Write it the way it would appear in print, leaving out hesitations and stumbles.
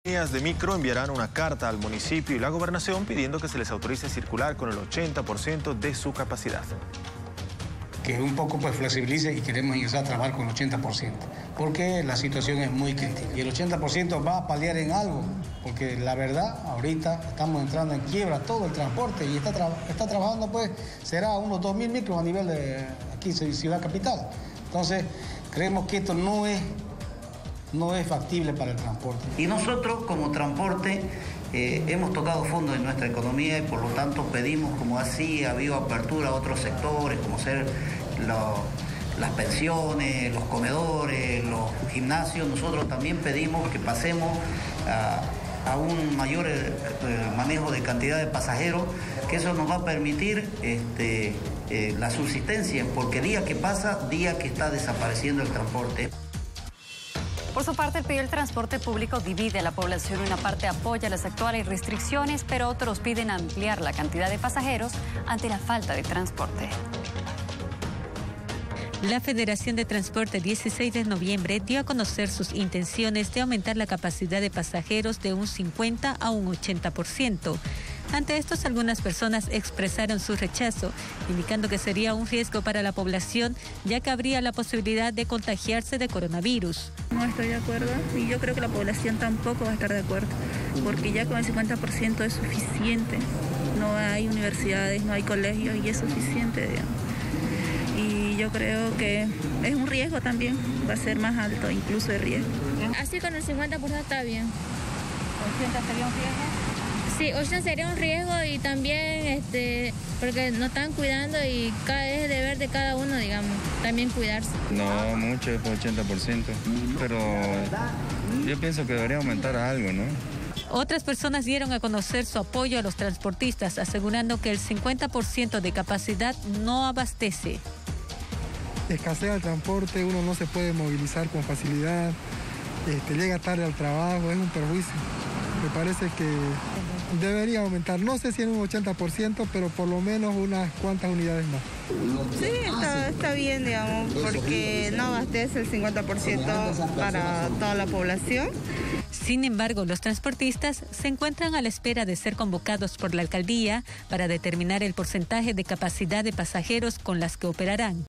Líneas de micro enviarán una carta al municipio y la gobernación pidiendo que se les autorice a circular con el 80% de su capacidad. Que un poco pues flexibilice y queremos ingresar a trabajar con el 80%, porque la situación es muy crítica. Y el 80% va a paliar en algo, porque la verdad, ahorita estamos entrando en quiebra todo el transporte y está trabajando pues, será unos 2.000 micros a nivel de aquí, Ciudad Capital. Entonces, creemos que esto no es factible para el transporte. Y nosotros como transporte hemos tocado fondo en nuestra economía y por lo tanto pedimos, como así ha habido apertura a otros sectores, como ser las pensiones, los comedores, los gimnasios, nosotros también pedimos que pasemos a un mayor manejo de cantidad de pasajeros, que eso nos va a permitir la subsistencia, porque día que pasa, día que está desapareciendo el transporte. Por su parte, el pedido del transporte público divide a la población. Una parte apoya las actuales restricciones, pero otros piden ampliar la cantidad de pasajeros ante la falta de transporte. La Federación de Transporte el 16 de noviembre dio a conocer sus intenciones de aumentar la capacidad de pasajeros de un 50 a un 80%. Ante esto, algunas personas expresaron su rechazo, indicando que sería un riesgo para la población, ya que habría la posibilidad de contagiarse de coronavirus. No estoy de acuerdo y yo creo que la población tampoco va a estar de acuerdo, porque ya con el 50% es suficiente. No hay universidades, no hay colegios y es suficiente, digamos. Y yo creo que es un riesgo también, va a ser más alto incluso el riesgo. Así con el 50% está bien. ¿80 sería un riesgo? Sí, 80 sería un riesgo y también porque nos están cuidando y es deber de cada uno, digamos, también cuidarse. No, mucho, es por 80%, pero yo pienso que debería aumentar a algo, ¿no? Otras personas dieron a conocer su apoyo a los transportistas, asegurando que el 50% de capacidad no abastece. Escasea el transporte, uno no se puede movilizar con facilidad, llega tarde al trabajo, es un perjuicio. Me parece que debería aumentar, no sé si en un 80%, pero por lo menos unas cuantas unidades más. Sí, está bien, digamos, porque no abastece el 50% para toda la población. Sin embargo, los transportistas se encuentran a la espera de ser convocados por la alcaldía para determinar el porcentaje de capacidad de pasajeros con las que operarán.